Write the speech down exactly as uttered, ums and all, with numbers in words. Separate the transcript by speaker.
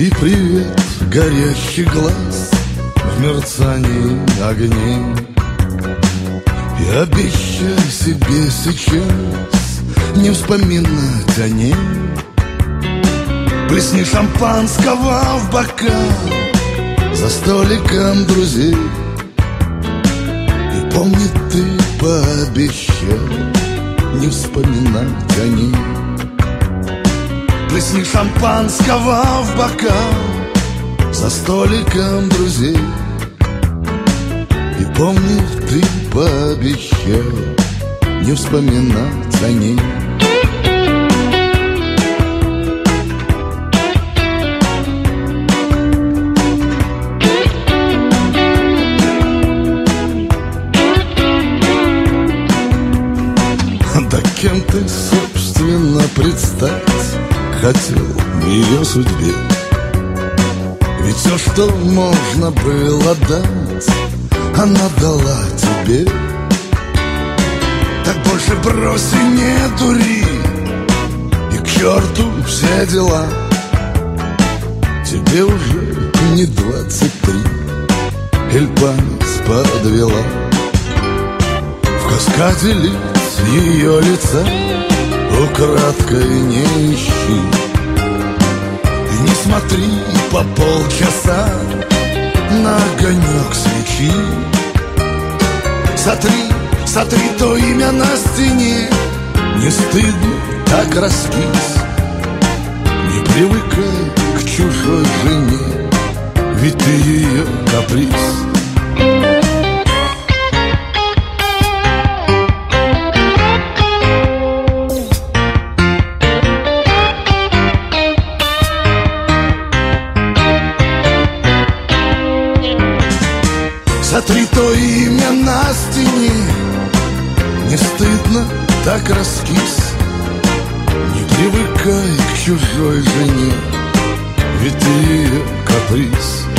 Speaker 1: И привет, горящий глаз в мерцании огней. И обещай себе сейчас не вспоминать о ней. Плесни шампанского в бокал за столиком друзей. И помни, ты пообещал не вспоминать о ней. Плесни шампанского в бокал за столиком друзей. И помни, ты пообещал не вспоминать о ней. Да кем ты, собственно, предстать хотел в ее судьбе? Ведь все, что можно было дать, она дала тебе. Так больше брось и не дури, и к черту все дела. Тебе уже не двадцать три, иль память подвела. В каскаде лиц ее лица украдкой не ищи. И не смотри по полчаса на огонек свечи. Сотри, сотри то имя на стене. Не стыдно, так распись. Не привыкай к чужой жене, ведь ты ее каприз. Сотри то имя на стене. Не стыдно, так раскис. Не привыкай к чужой жене, ведь ты ее каприз.